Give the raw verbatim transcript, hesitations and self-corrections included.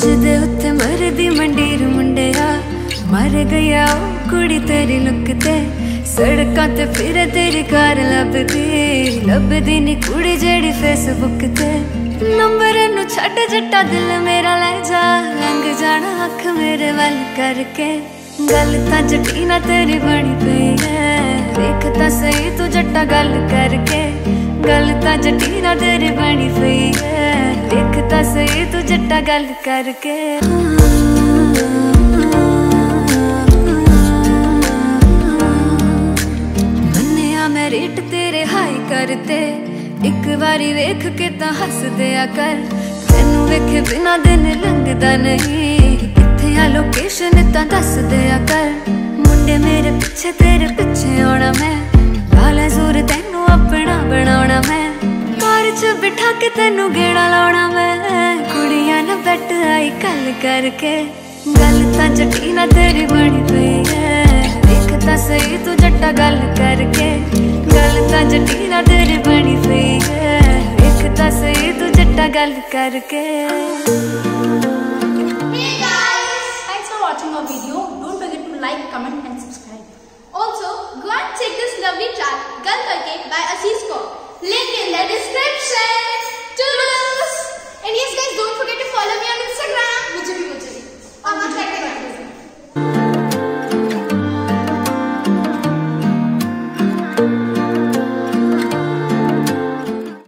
मंच दे उत्ते मरदी मंडीर मुंडिया मर गया कुड़ी तेरी लुक ते सड़कां ते फिरे तेरी कार लभदी लभदी नी कुड़ी जेड़ी फेसबुक ते नंबर नू छड्ड जट्टा दिल मेरा ले जा लंघ जाना अख मेरे वल करके गल तां जटीना तेरी बनी पई है देख तां सही तू जट्टा गल करके गल तां जटीना तेरी बनी पई है देख तां सही तू जट्टा गल करके मन्निया मैं रेट तेरे हाई करते एक बारी वेख के तां हस दिया कर तैनू वेखे बिना दिन लंघदा नहीं कित्थे आ लोकेशन तां दस दिया कर मुंडे मेरे पिछे तेरे पिछे आना मैं लाला जोर तैनू अपना बनाना मैं कार च बिठा के तैनू गेड़ा लाना मैं कुड़ियां ना बैठ आई कल करके गल तां जटीना तेरी बनी पई है देख तां सही तू जट्टा गल करके गल तां जटीना तेरी बनी पई है देख तां सही तू जट्टा गल करके। Hey guys! Thanks for watching our video. Don't forget to like, comment and subscribe. Also, go and check this lovely track Gal Karke by Aziz Kaur. Link in the description.